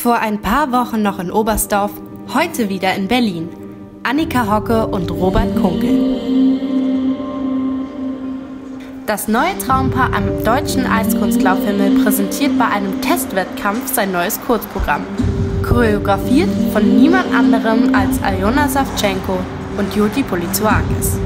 Vor ein paar Wochen noch in Oberstdorf, heute wieder in Berlin. Annika Hocke und Robert Kunkel. Das neue Traumpaar am Deutschen Eiskunstlaufhimmel präsentiert bei einem Testwettkampf sein neues Kurzprogramm. Choreografiert von niemand anderem als Aljona Savchenko und Joti Polizoakis.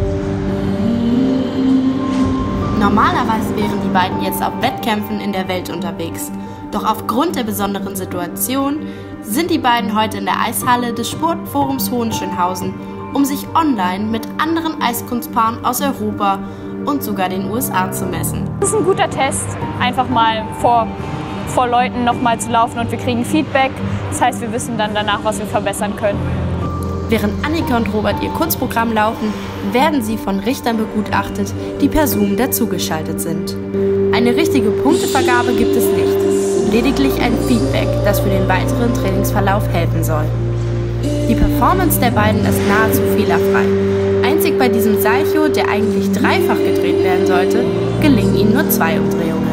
Normalerweise wären die beiden jetzt auf Wettkämpfen in der Welt unterwegs. Doch aufgrund der besonderen Situation sind die beiden heute in der Eishalle des Sportforums Hohenschönhausen, um sich online mit anderen Eiskunstpaaren aus Europa und sogar den USA zu messen. Das ist ein guter Test, einfach mal vor Leuten nochmal zu laufen und wir kriegen Feedback. Das heißt, wir wissen dann danach, was wir verbessern können. Während Annika und Robert ihr Kurzprogramm laufen, werden sie von Richtern begutachtet, die per Zoom dazugeschaltet sind. Eine richtige Punktevergabe gibt es nicht, lediglich ein Feedback, das für den weiteren Trainingsverlauf helfen soll. Die Performance der beiden ist nahezu fehlerfrei. Einzig bei diesem Salcho, der eigentlich dreifach gedreht werden sollte, gelingen ihnen nur 2 Umdrehungen.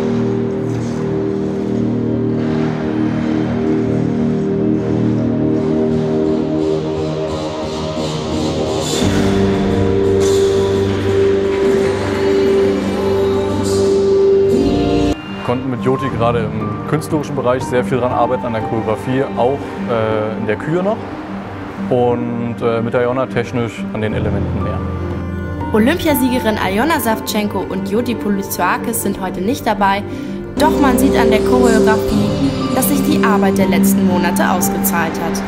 Wir konnten mit Joti gerade im künstlerischen Bereich sehr viel daran arbeiten, an der Choreografie, auch in der Kür noch und mit Aljona technisch an den Elementen mehr. Olympiasiegerin Aljona Savchenko und Joti Polizoakis sind heute nicht dabei, doch man sieht an der Choreografie, dass sich die Arbeit der letzten Monate ausgezahlt hat.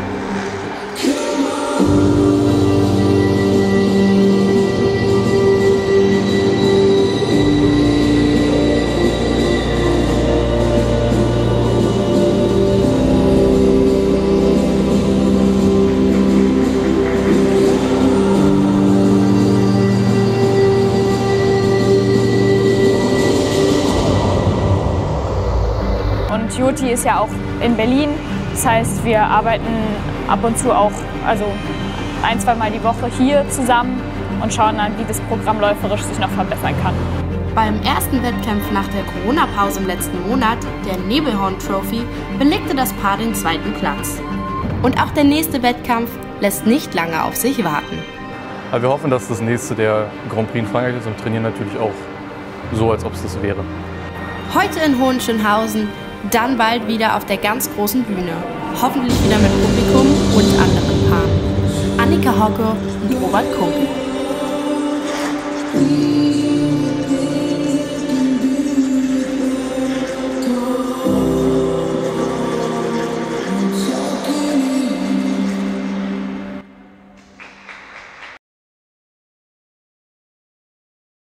Und Joti ist ja auch in Berlin, das heißt, wir arbeiten ab und zu auch, also 1-2 Mal die Woche hier zusammen und schauen dann, wie das Programm läuferisch sich noch verbessern kann. Beim ersten Wettkampf nach der Corona-Pause im letzten Monat, der Nebelhorn Trophy, belegte das Paar den 2. Platz. Und auch der nächste Wettkampf lässt nicht lange auf sich warten. Aber wir hoffen, dass das nächste der Grand Prix in Frankreich ist und trainieren natürlich auch so, als ob es das wäre. Heute in Hohenschönhausen, dann bald wieder auf der ganz großen Bühne. Hoffentlich wieder mit Publikum und anderen Paaren. Annika Hocke und Robert Kunkel.